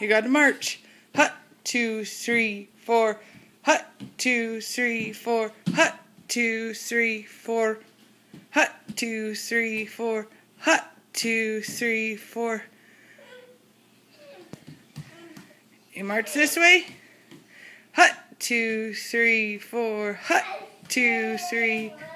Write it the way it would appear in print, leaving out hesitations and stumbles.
You got to march. Hut, 2, 3, 4. Hut, 2, 3, 4. Hut, 2, 3, 4. Hut, 2, 3, 4. Hut, 2, 3, 4. You march this way. Hut, 2, 3, 4. Hut, 2, 3.